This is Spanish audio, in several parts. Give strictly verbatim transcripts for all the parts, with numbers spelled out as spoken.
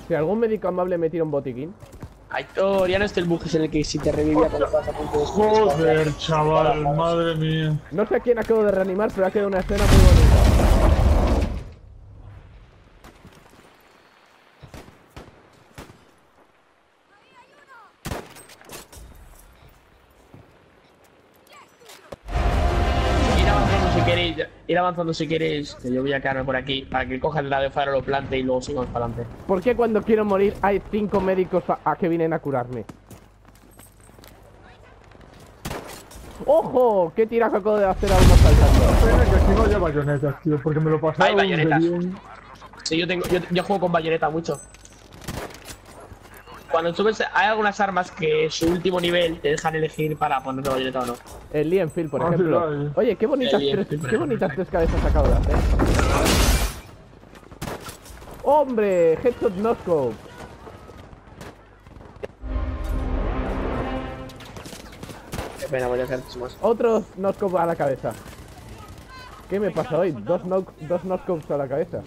Si algún médico amable me tira un botiquín. Aitor, ya no es el bug en el que si te revivía cuando estabas a punto de Joder, chaval, madre mía. No sé a quién acabo de reanimar, pero ha quedado una escena muy bonita. Ir avanzando si queréis, ir avanzando si queréis, que yo voy a quedarme por aquí para que coja el radio faro, lo plante y luego sigamos para adelante. ¿Por qué cuando quiero morir hay cinco médicos a, a que vienen a curarme? ¡Ojo! ¿Qué tirazo acabo de hacer a unos saltando? Pena que aquí no haya bayonetas, tío, porque me lo Hay pasaron de bayonetas. bien. Sí, yo tengo, yo, yo juego con bayoneta mucho. Cuando subes, hay algunas armas que su último nivel te dejan elegir para ponerle bayoneta o no. El Lienfield, por Ah, ejemplo. sí, Oye, qué bonitas, El Lienfield, tres, por qué ejemplo. bonitas tres cabezas acabo de hacer. ¡Hombre! Headshot no scope. Qué pena, voy a hacer más. Otro no scope a la cabeza. ¿Qué me pasa hoy? Dos no, dos no scopes a la cabeza.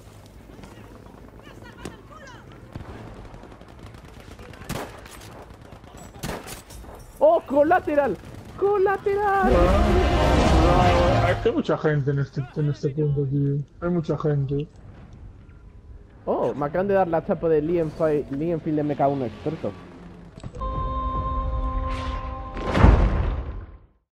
¡Oh! ¡Colateral! ¡Colateral! Ah, hay que mucha gente en este, en este punto, tío. Hay mucha gente. Oh, me acaban de dar la chapa de Lienfield M K uno experto.